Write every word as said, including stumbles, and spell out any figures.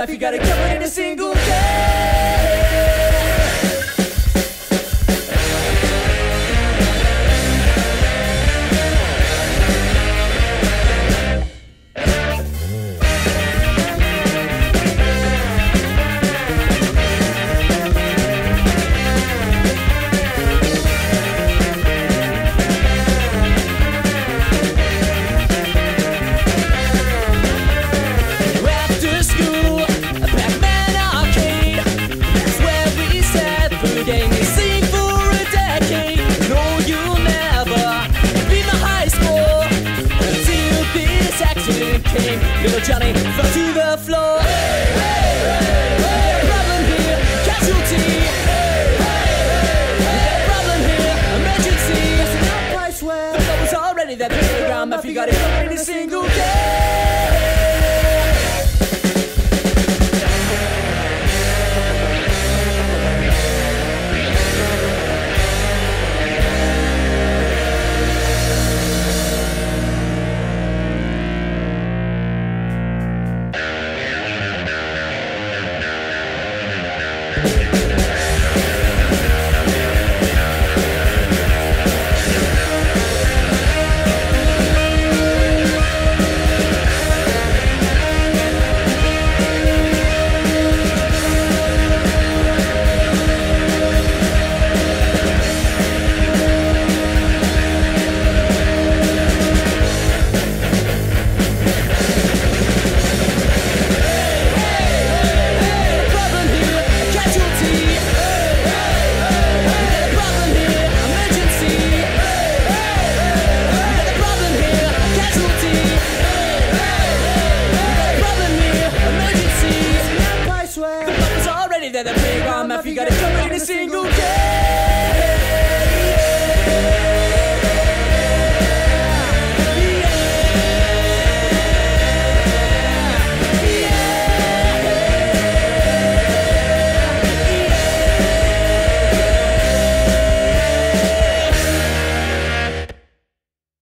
you got it covered in a single day. Little Johnny fell to the floor. Hey, hey, hey, hey. Problem here, casualty. Hey, hey, hey, hey. Problem here, emergency. It's an place where the blood was already there. The playground, if you got it covered in a single day. They're the playground mafia, got it covered in a single day.